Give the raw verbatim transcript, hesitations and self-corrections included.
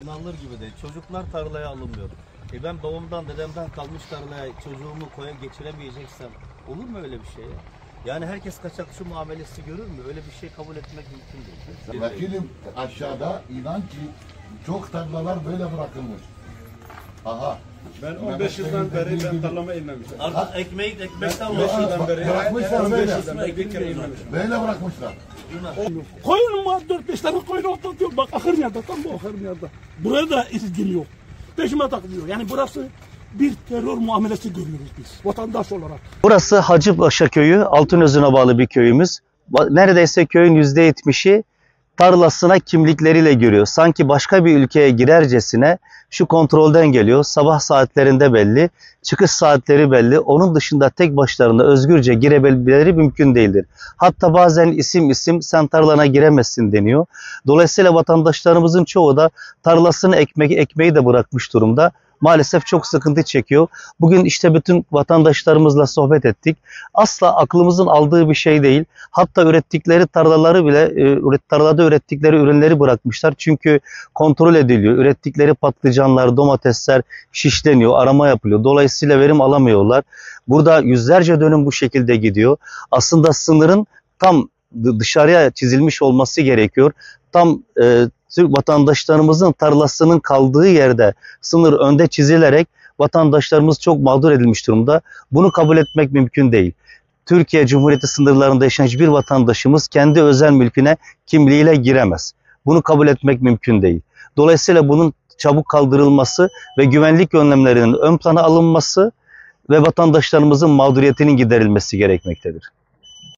inanılır gibi değil. Çocuklar tarlaya alınmıyor. E ben babamdan, dedemden kalmış tarlaya çocuğumu koya geçiremeyeceksem olur mu öyle bir şey ya? Yani herkes kaçakçı muamelesi görür mü? Öyle bir şey kabul etmek mümkün değil. Vekilim aşağıda inan ki çok tarlalar böyle bırakılmış. Aha. Ben on beş yıldan beri ben tarlama inmemişim. Artık ekmeği ekmekten on beş yıldan beri bırakmışlar böyle. bir kere inmemişim. Böyle bırakmışlar. Koyun var, dört beş tane koyun otlatıyor. Bak ahır yerde, tam bu ahır yerde. Buraya da izin yok. Peşime takılıyor. Yani burası bir terör muamelesi görüyoruz biz vatandaş olarak. Burası Hacıpaşa Köyü, Altınözü'ne bağlı bir köyümüz. Neredeyse köyün yüzde yetmişi tarlasına kimlikleriyle giriyor. Sanki başka bir ülkeye girercesine şu kontrolden geliyor. Sabah saatlerinde belli, çıkış saatleri belli. Onun dışında tek başlarına özgürce girebilmeleri mümkün değildir. Hatta bazen isim isim sen tarlana giremezsin deniyor. Dolayısıyla vatandaşlarımızın çoğu da tarlasını ekmek, ekmeği de bırakmış durumda. Maalesef çok sıkıntı çekiyor. Bugün işte bütün vatandaşlarımızla sohbet ettik. Asla aklımızın aldığı bir şey değil. Hatta ürettikleri tarlaları bile, tarlada ürettikleri ürünleri bırakmışlar. Çünkü kontrol ediliyor. Ürettikleri patlıcanlar, domatesler şişleniyor, arama yapılıyor. Dolayısıyla verim alamıyorlar. Burada yüzlerce dönüm bu şekilde gidiyor. Aslında sınırın tam dışarıya çizilmiş olması gerekiyor. Tam e, Türk vatandaşlarımızın tarlasının kaldığı yerde sınır önde çizilerek vatandaşlarımız çok mağdur edilmiş durumda. Bunu kabul etmek mümkün değil. Türkiye Cumhuriyeti sınırlarında yaşayan hiçbir vatandaşımız kendi özel mülküne kimliğiyle giremez. Bunu kabul etmek mümkün değil. Dolayısıyla bunun çabuk kaldırılması ve güvenlik önlemlerinin ön plana alınması ve vatandaşlarımızın mağduriyetinin giderilmesi gerekmektedir.